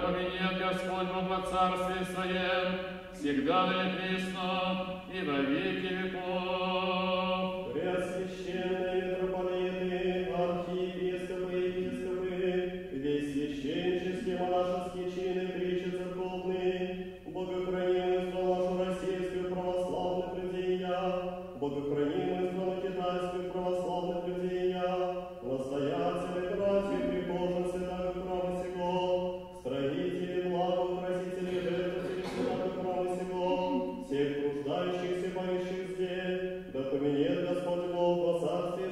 поменяет Господь Бог во Царстве Своем, всегда и присно, и во веки веков. Преосвященные митрополиты, архиепископы, епископы, весь священнический, монашеский чин и притчи церковные, богохранимую страну нашу российскую православных людей я, богохранимую страну китайскую православных людей я, настоятели, братья, прихожан святого храма сего, строители, благоукрасители, жертвователи святого храма сего, всех труждающихся, поющих здесь, да поменяет Господь Бог во Царстве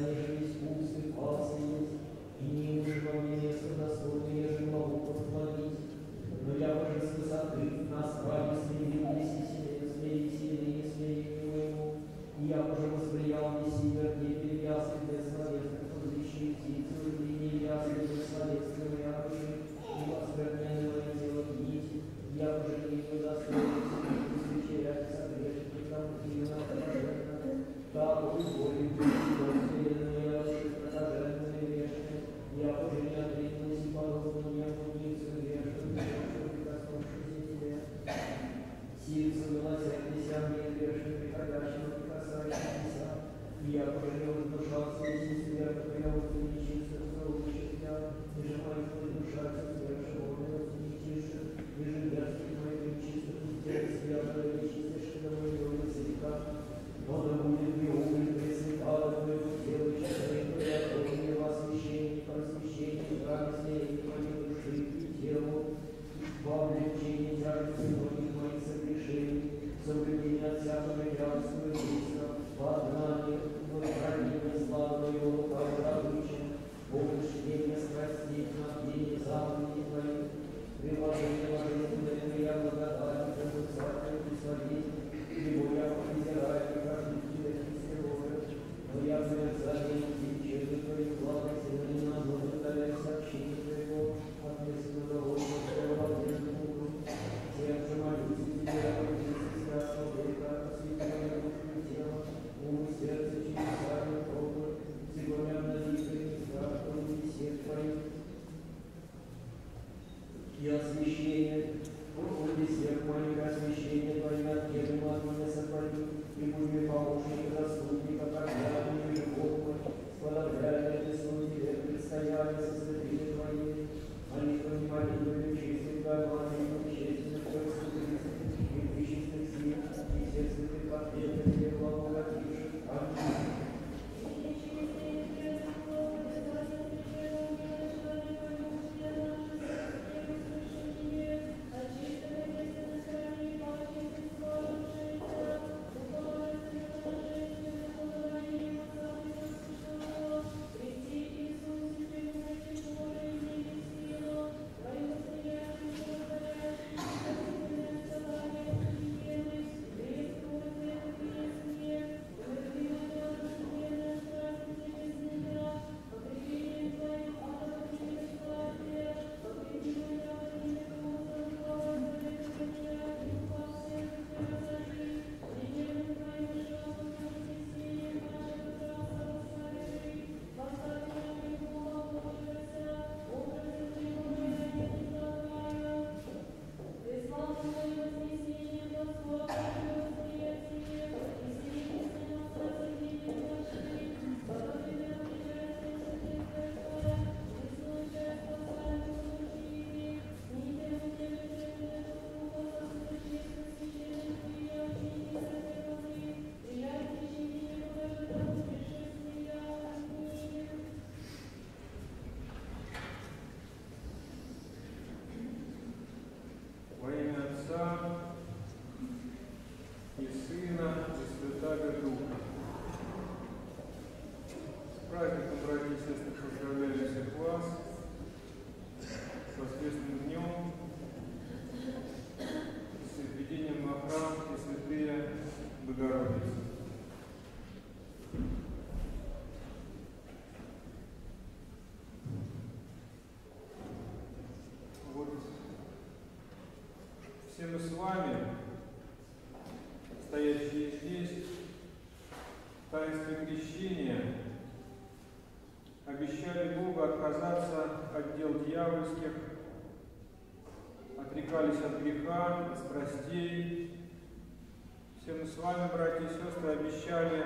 ежели искусный пас есть, и не уже во мне место достойное, ежели могу поклонить. Но я уже с высоты нас ради смирил, смей сильный, не смей моему. И я уже восприял не север, не перевязки бессловесных, различных птиц, и не вязки бессловесных, я уже не возверненного не делать нить. Я уже не недостойный, свечерять согрешить, там и на блаженно. Так уволен, я уже прокаженный грешный, я уже не отрекнулся подобно небу, ниц грешным, прикоснувшись тебе. Сильцу милосердися мне грешным, приходящим, прикасающимся. Я уже не воздушался, если сверху прямо нечистых заручек я, и же моих воздушаться сверху, животных нечистых, и же мерзких моих нечистых, и тех связанных нечистых, до моего языка. Но да будет мне уголь пресвятая, твоего тела, человек, приготовление освящение, просвещение, здравие моей души и телу, во облегчении тяжести многих моих согрешений, соблюдение от всякого рядства и риска, познание, хранение славы моего добычи, помышление страстей, нападение заповедей твоих, приложение божественное, я благодарен Твоему царству и славить, ибо я презираю прихождение истинного, но я в мерзании через Твою благословение на благодаря сообщению Твоего, ответственного Господа владельному, сердце молюсь и Тебя, Иисус, Господа, освети душу и тело, ум и сердце чудесами пробы, сегодня обновительный страх, всех Твоих, и освящение, Господи, всех моих освящение Твое, от первого от меня сотвори, и будь мне помощник, заступник, оправдание, живот мой, сподобляя это службе, предстояли со святыми Твоими, молитвами, молитвами, чистых добавлений, честных, Твоих и чистых сил, и всех святых ответов, и благословивших. Аминь. Все мы с вами, стоящие здесь, в таинстве крещения, обещали Богу отказаться от дел дьявольских, отрекались от греха, от страстей. Все мы с вами, братья и сестры, обещали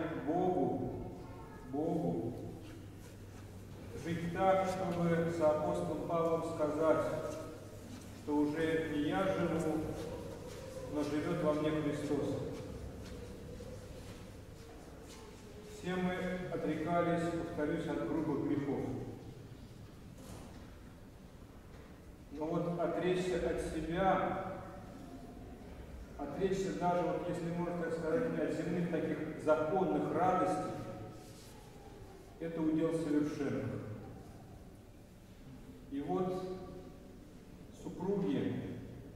Богу жить так, чтобы с апостолом Павлом сказать, что уже не я живу, но живет во мне Христос. Все мы отрекались, повторюсь, от грубых грехов. Но вот отречься от себя, отречься даже, вот если можно так сказать, от земных таких законных радостей, это удел совершенных. И вот супруги,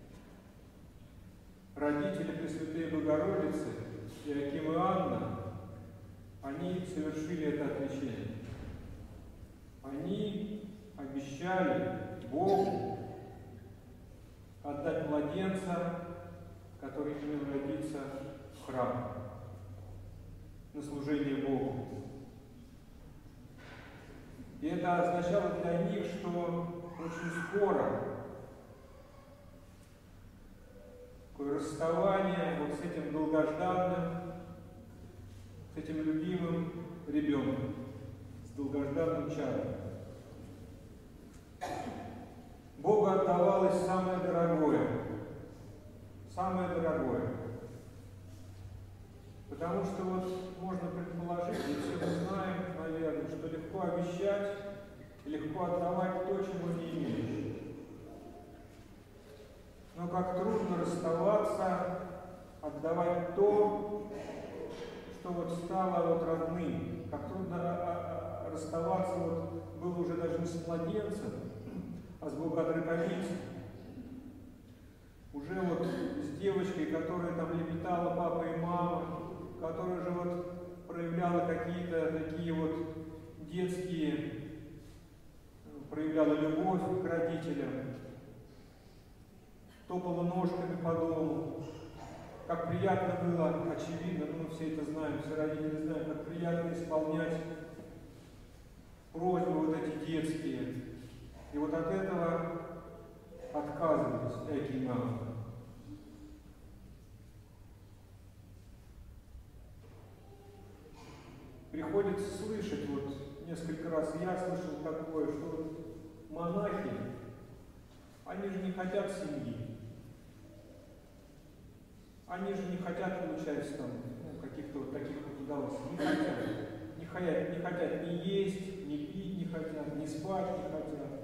родители Пресвятой Богородицы, Иоаким и Анна, они совершили это отречение. Они обещали Богу отдать младенца, который имел родиться в храм, на служение Богу. И это означало для них, что очень скоро такое расставание вот с этим долгожданным, с этим любимым ребенком, с долгожданным чадом. Богу отдавалось самое дорогое. Самое дорогое. Потому что вот можно предположить, и все мы знаем, наверное, что легко обещать, легко отдавать то, чего не имеешь. Но как трудно расставаться, отдавать то, что вот стало вот родным. Как трудно расставаться, вот было уже даже не с младенцем, а с богоотроковицей. Уже вот с девочкой, которая там лепетала папа и мама, которая же вот проявляла какие-то такие вот детские, проявляла любовь к родителям, топала ножками по дому. Как приятно было, очевидно, мы все это знаем, все родители знают, как приятно исполнять просьбы вот эти детские. И вот от этого отказывались Иоаким и Анна. Приходится слышать, вот несколько раз я слышал такое, что вот монахи, они же не хотят семьи. Они же не хотят, получается, там, каких-то вот таких вот удовольствий. Не хотят ни есть, ни пить не хотят, ни спать не хотят.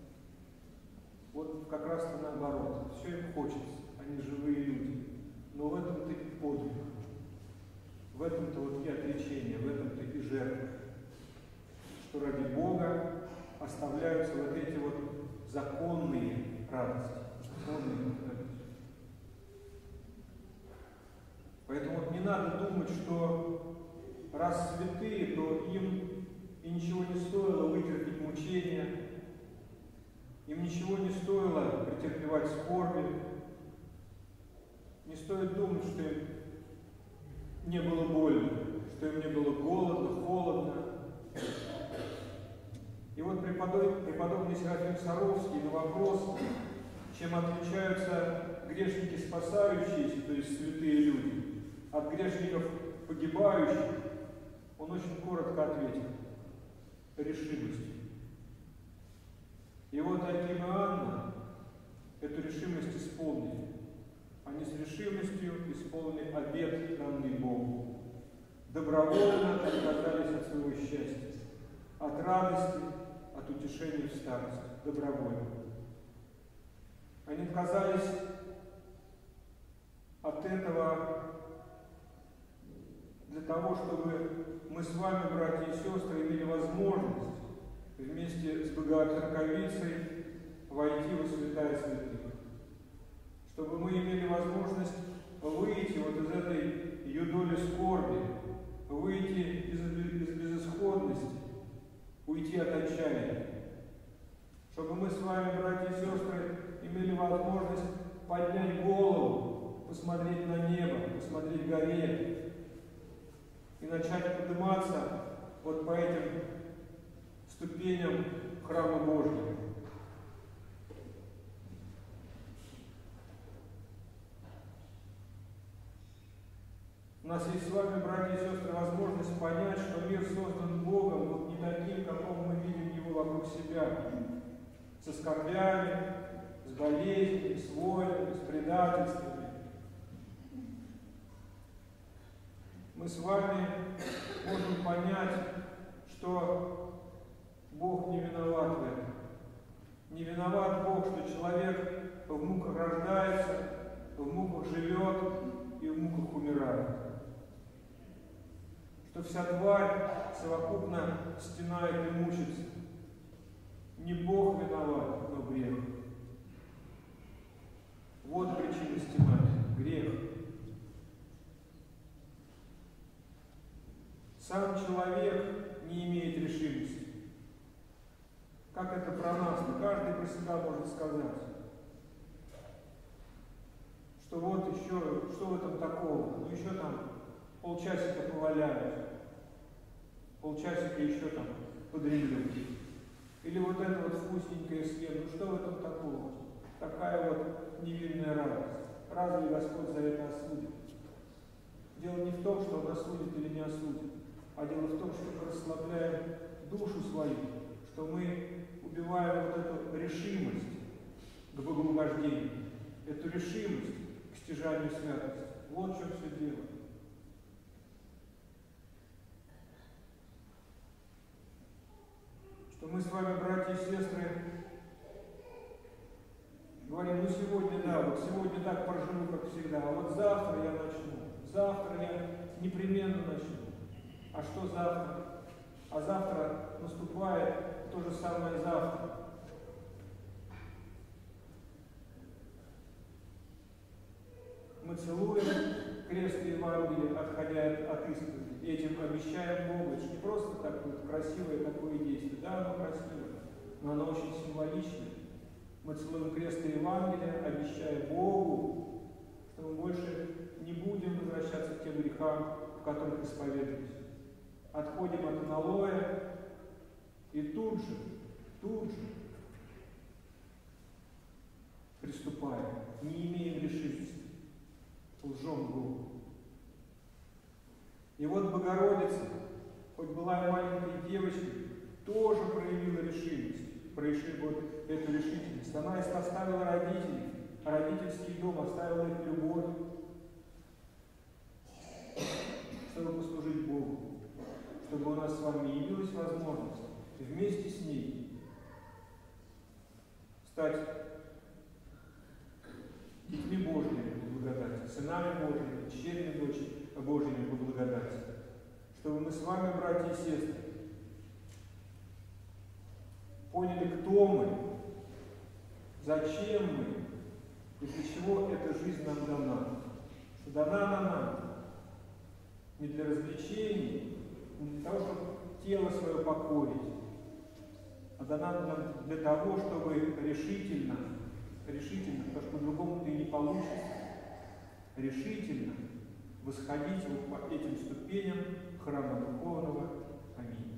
Вот как раз-то наоборот. Все им хочется. Они живые люди. Но в этом-то и подвиг. В этом-то вот и отречение, в этом-то и жертва. Что ради Бога оставляются вот эти вот законные радости. Законные радости. Поэтому вот не надо думать, что раз святые, то им и ничего не стоило вытерпеть мучения, им ничего не стоило претерпевать скорби. Не стоит думать, что им не было больно, что им не было голодно, холодно. И вот преподобный Серафим Саровский на вопрос, чем отличаются грешники спасающиеся, то есть святые люди, от грешников погибающих, он очень коротко ответил: решимостью. И вот Иоаким и Анна эту решимость исполнили. Они с решимостью исполнили обет, данный Богу. Добровольно отказались от своего счастья, от радости, от утешения в старости. Добровольно. Они отказались от этого для того, чтобы мы с вами, братья и сестры, имели возможность вместе с Богоотроковицей войти во святая святых. Чтобы мы имели возможность выйти вот из этой юдоли скорби, выйти из безысходности, уйти от отчаяния. Чтобы мы с вами, братья и сестры, имели возможность поднять голову, посмотреть на небо, посмотреть горе и начать подниматься вот по этим ступеням храма Божьего. У нас есть с вами, братья и сестры, возможность понять, что мир создан Богом вот не таким, каком мы видим его вокруг себя, со скорбями, с болезнями, с войнами, с предательствами. Мы с вами можем понять, что Бог не виноват в этом. Не виноват Бог, что человек в муках рождается, в муках живет и в муках умирает. Что что вся тварь совокупно стенает и мучится. Не Бог виноват, но грех. Вот причина стенания – грех. Сам человек не имеет решимости. Как это про нас? Каждый про себя может сказать. Что вот еще, что в этом такого? Ну еще там полчасика поваляюсь, полчасика еще там подремлю. Или вот это вот вкусненькое съем. Ну что в этом такого? Такая вот невинная радость. Разве Господь за это осудит? Дело не в том, что Он осудит или не осудит, а дело в том, что мы расслабляем душу свою, что мы убиваем вот эту решимость к богоугождению, эту решимость к стяжанию святости. Вот в чем все дело. Что мы с вами, братья и сестры, говорим, ну сегодня, да, вот сегодня так проживу, как всегда, а вот завтра я начну, завтра я непременно начну. А что завтра? А завтра наступает то же самое завтра. Мы целуем крест Евангелия, отходя от исповеди, и этим обещаем Богу. Это не просто так вот красивое такое действие. Да, оно красивое, но оно очень символичное. Мы целуем крест Евангелия, обещая Богу, что мы больше не будем возвращаться к тем грехам, в которых исповедуемся. Отходим от аналоя и тут же приступаем, не имеем решимости, лжем Богу. И вот Богородица, хоть была и маленькой девочкой, тоже проявила решимость, вот эту решительность. Она оставила родителей, родительский дом, оставила их любовь, чтобы послужить Богу, чтобы у нас с вами явилась возможность вместе с ней стать детьми Божьими по благодати, сынами Божьими, дочерями Божьими по благодати. Чтобы мы с вами, братья и сестры, поняли, кто мы, зачем мы и для чего эта жизнь нам дана. Что дана она нам не для развлечений, не для того, чтобы тело свое покорить, а дана нам для того, чтобы решительно, потому что по-другому ты не получится, решительно восходить вот по этим ступеням храма духовного. Аминь.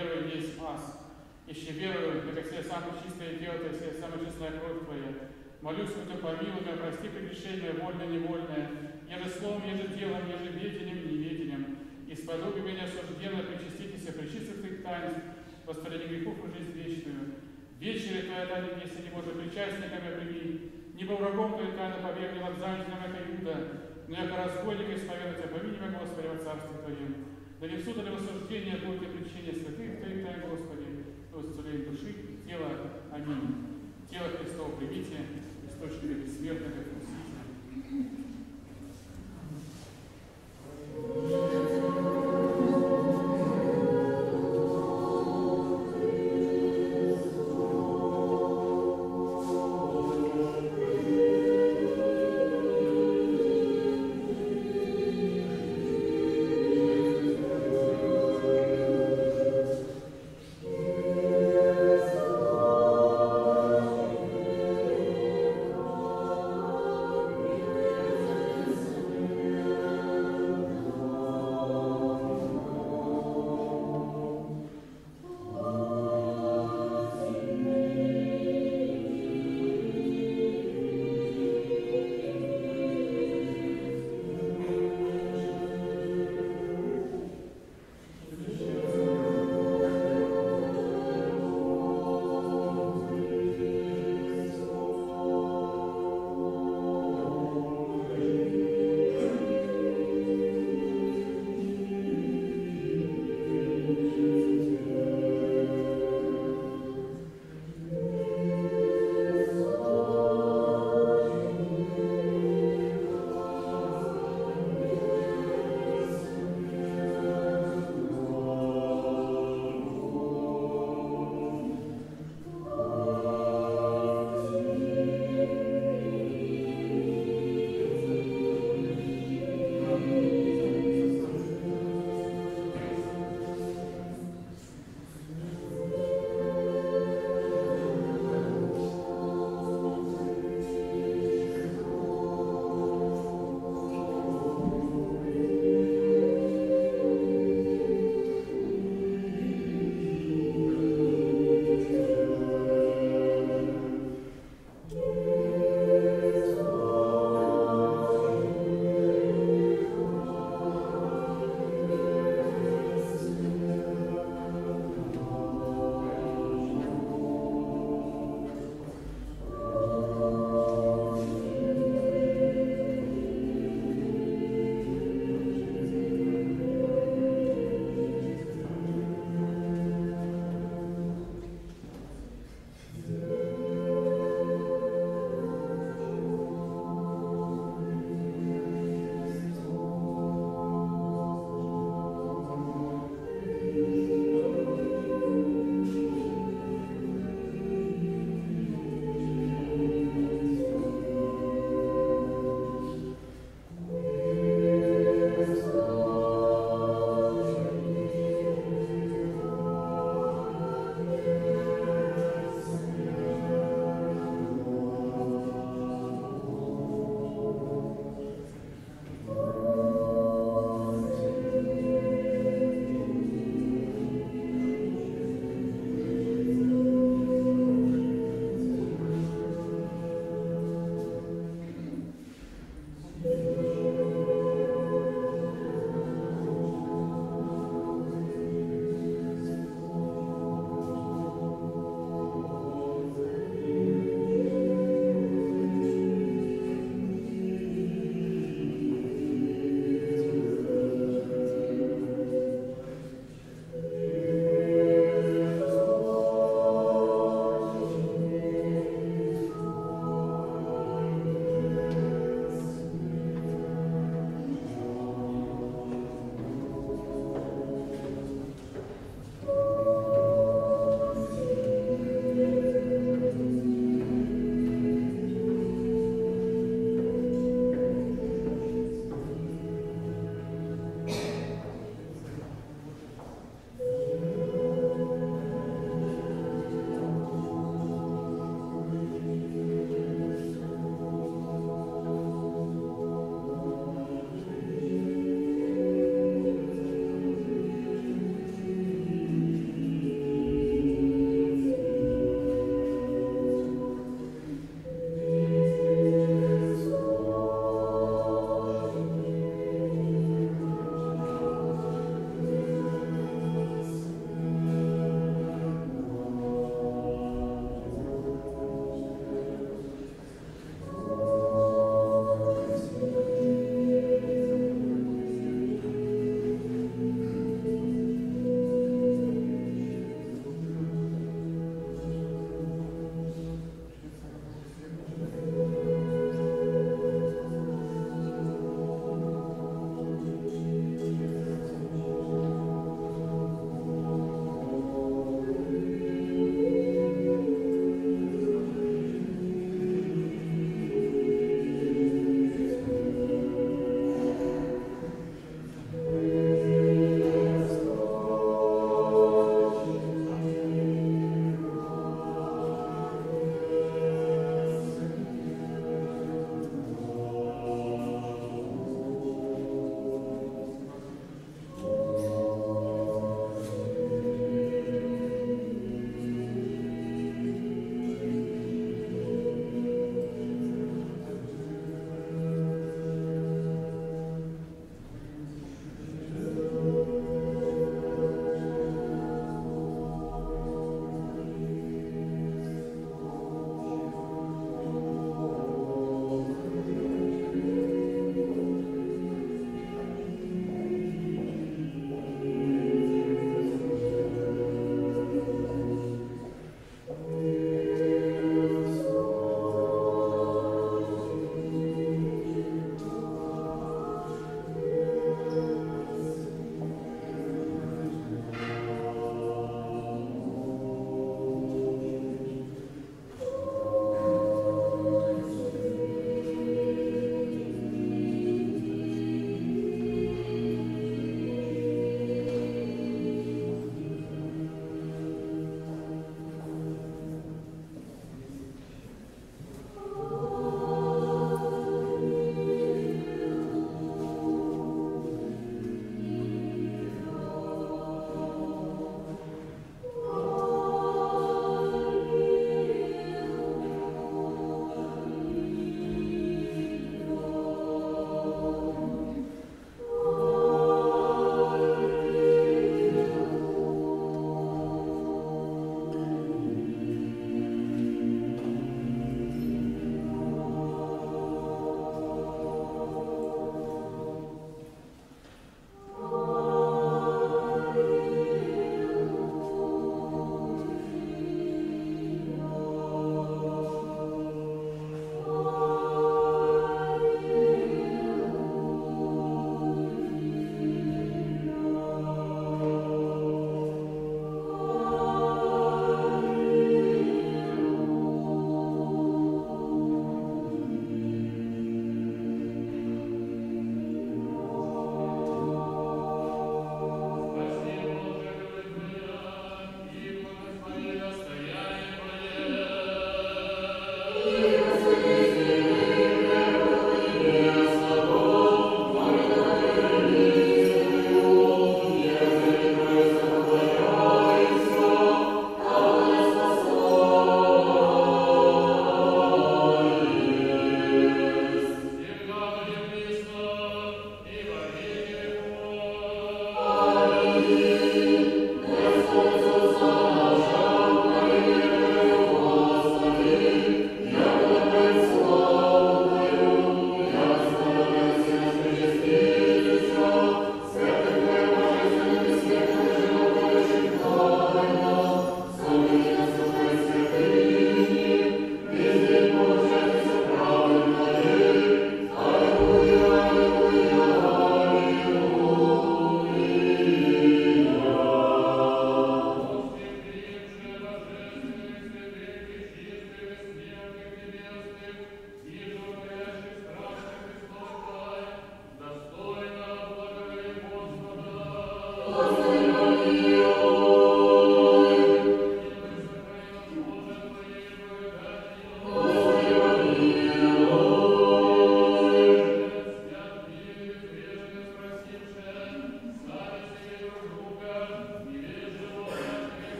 верою есть спас. Еще верую, как все самое чистое тело, как все самая чистая кровь Твоя. Молюсь, что Ты помилуй меня, прости прегрешение, вольное, невольное, еже словом, еже делом, еже ведением, неведением. Исподоби меня осужденно, причаститесь, причистых Твоих таинств, воспаление грехов и жизнь вечную. Вечере Твоя тайна, если не Боже, причастниками прими, небо врагом Твоей тайны побегли вокзальным это Юда, но яко разбойник исповеду Тебя, помяни меня, Господи, во Царстве Твоем. Да не в суд, а в осуждение будет и причине святых Твоих тайн, Господи, то исцеление души и тела. Аминь. Тело Христово примите, источник бессмертных и вкусительных.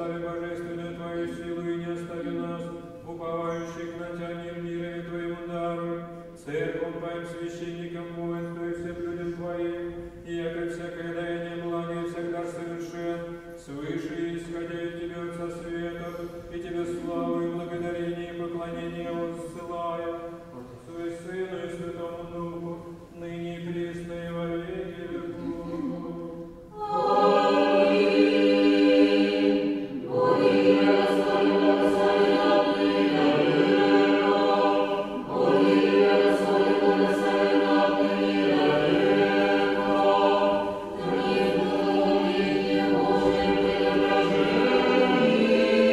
прослави божественную Твою силу и не остави нас, уповающих на Тебя мир и Твоему дару, церковь Твоим священникам, воинству и всем людям Твоим, и яко всякое даяние благое всегда совершен, свыше исходя от Тебя, Отца Светов, и Тебе славу и благодарение и поклонение воссылая, Отцу и Сыну и Святому Духу, ныне и присно и во веки веков.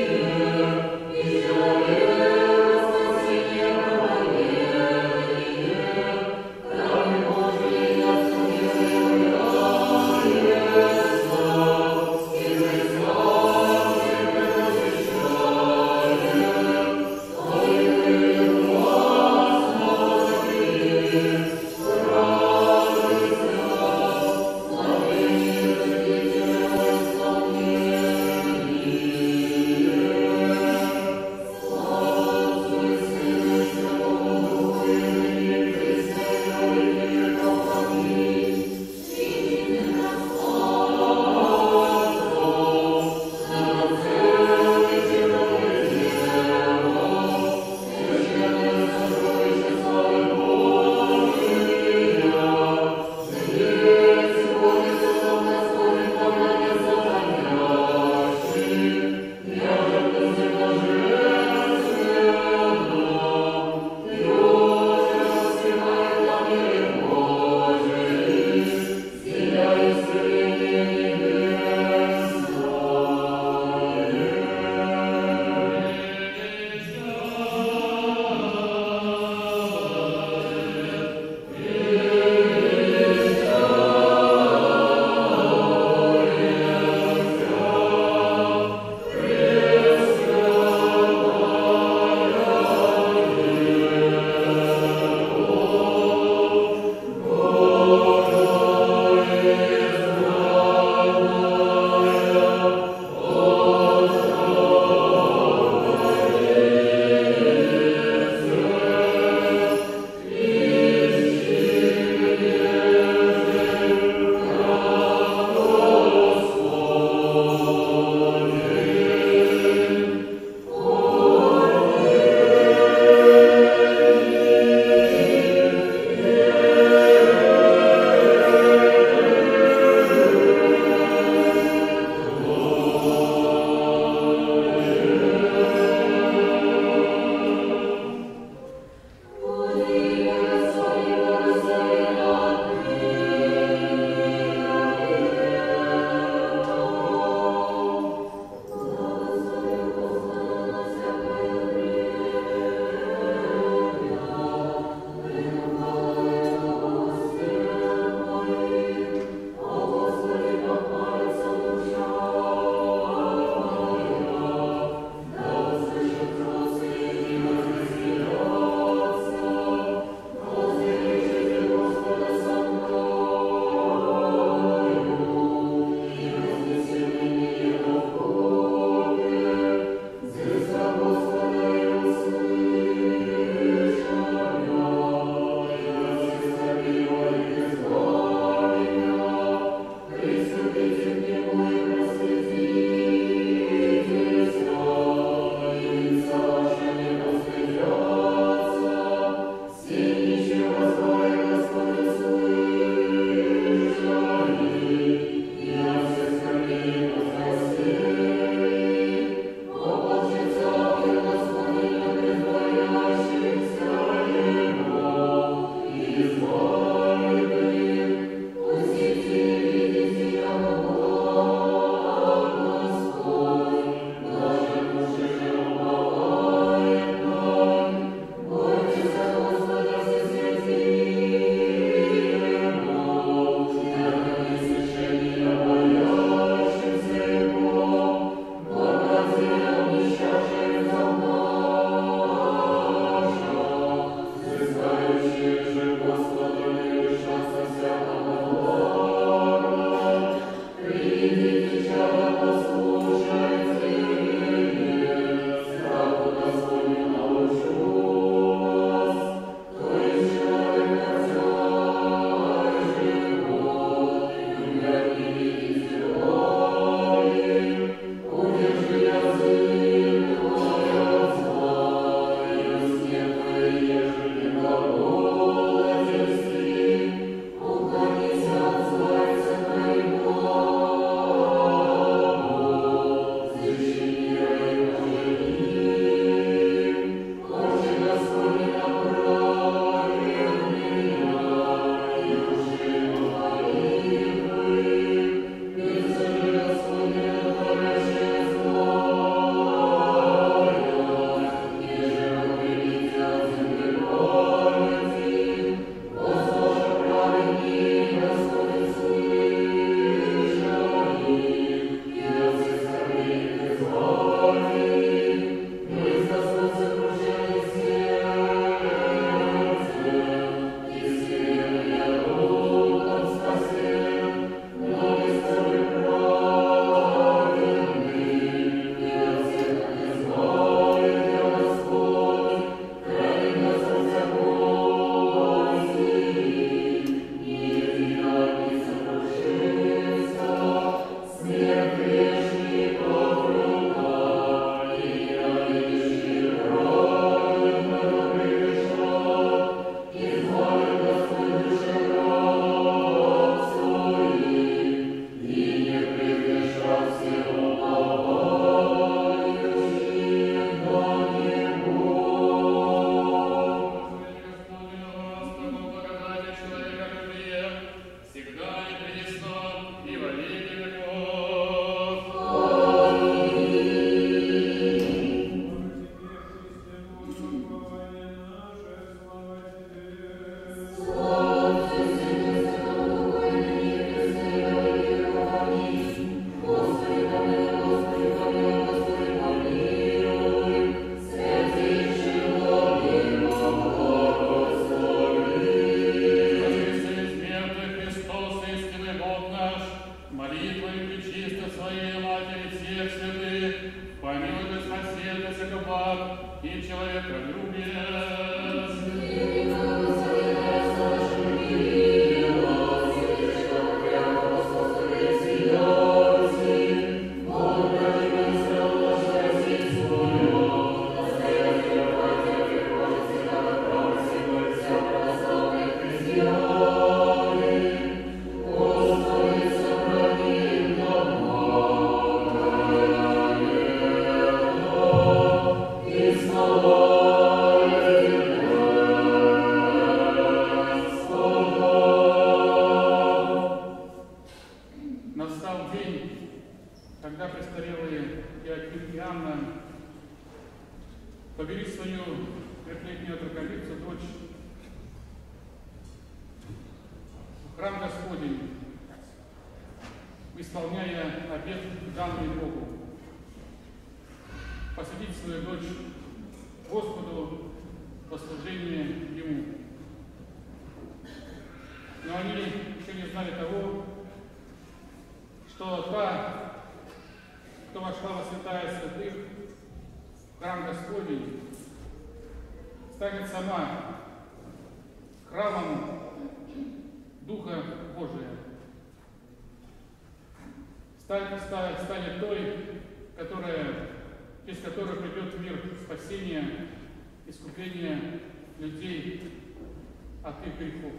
Amen. любовь и человеколюбие. Настал день, когда престарелые Иоаким и Анна повели свою трехлетнюю отроковицу, дочь, в храм Господень, исполняя обет, данный Богу, посвятить свою дочь Господу во служение Ему. Но они еще не знали того, что та, кто вошла во святая святых, в храм Господень, станет сама храмом Духа Божия. Станет той, через которую придет в мир спасения, искупления людей от их грехов.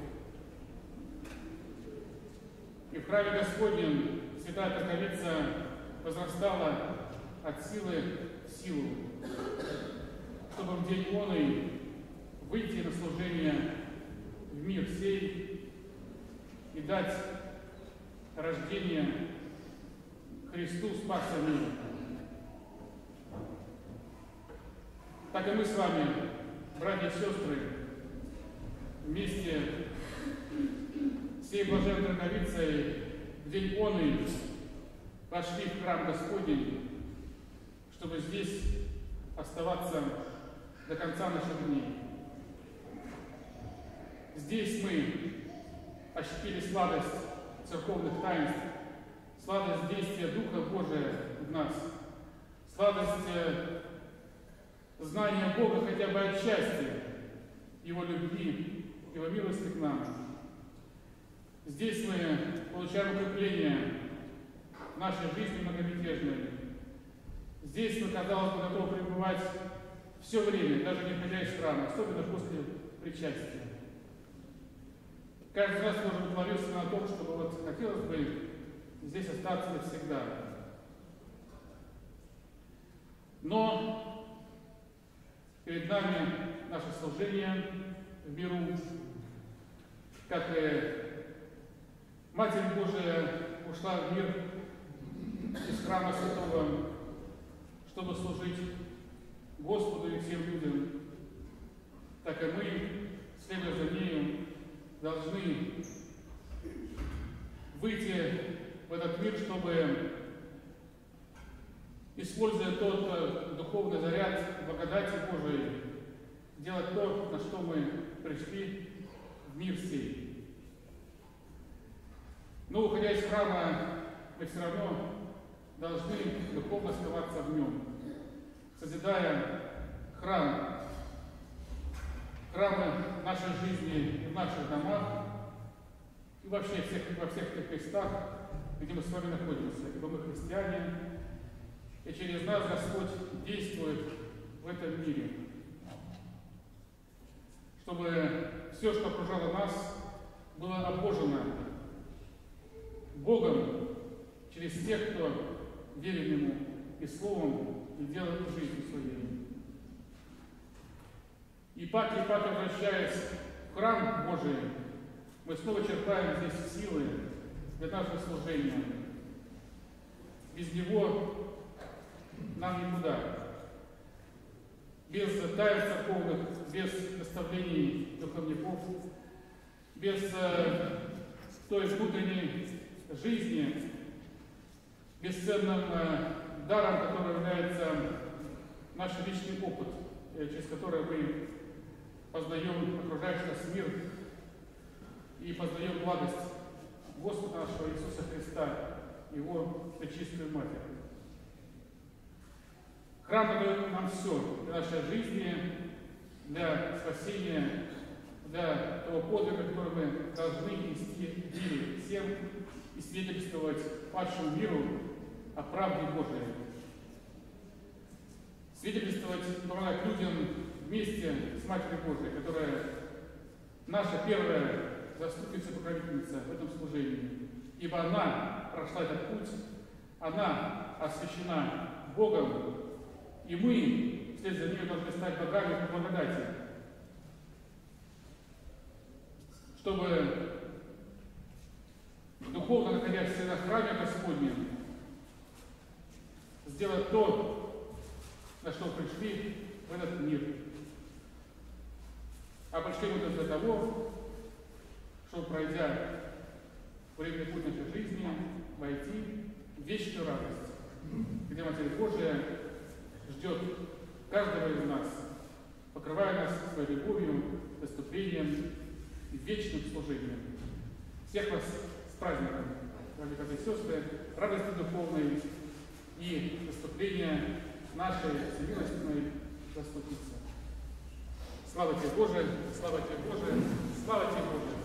И в храме Господнем святая Троковица возрастала от силы в силу, чтобы в день оный выйти на служение в мир сей и дать рождение Христу, Спаса мира. Так и мы с вами, братья и сестры, вместе с сей блаженной Троковицей в день оный пошли в храм Господень, чтобы здесь оставаться до конца наших дней. Здесь мы ощутили сладость церковных таинств, сладость действия Духа Божия в нас, сладость знания Бога хотя бы отчасти, Его любви, Его милости к нам. Здесь мы получаем укрепление в нашей жизни многомятежной. Здесь мы, казалось бы, готовы пребывать все время, даже не выходя из храма, особенно после причастия. Каждый из нас может быть молиться на том, чтобы вот хотелось бы здесь остаться навсегда. Но перед нами наше служение в миру, как и Матерь Божия ушла в мир из храма Святого, чтобы служить Господу и всем людям, так и мы, следуя за нею, должны выйти в этот мир, чтобы, используя тот духовный заряд благодати Божией, делать то, на что мы пришли в мир сей. Но, уходя из храма, мы все равно должны духовно оставаться в нем, созидая храмы нашей жизни и в наших домах, и вообще во всех тех местах, где мы с вами находимся, ибо мы христиане, и через нас Господь действует в этом мире, чтобы все, что окружало нас, было обожено Богом через тех, кто верен Ему и Словом, и делает жизнь своей. И пак, возвращаясь в храм Божий, мы снова черпаем здесь силы для нашего служения. Без Него нам никуда. Без тайн церковных, без наставлений духовников, без той внутренней жизни, бесценным даром, который является наш личный опыт, через который мы познаем окружающий нас мир и познаем благость Господа нашего Иисуса Христа, Его Пречистую Матерь. Храм дает нам все для нашей жизни, для спасения, для того подвига, который мы должны нести в мире всем и свидетельствовать падшему миру о правде Божией. Свидетельствовать, помогать людям вместе с Матерью Божией, которая наша первая заступница-покровительница в этом служении. Ибо она прошла этот путь, она освящена Богом, и мы вслед за ней должны стать богами по благодати, чтобы, духовно находясь на храме Господнем, сделать то, на что пришли в этот мир. А пришли мы для того, чтобы, пройдя временный путь нашей жизни, войти в вечную радость, где Матерь Божия ждет каждого из нас, покрывая нас своей любовью, заступлением и вечным служением. Всех вас с праздником, дорогие братья и сестры, радости духовной и заступления нашей всемилостной заступницы. Слава тебе, Боже, слава тебе, Боже, слава тебе, Боже!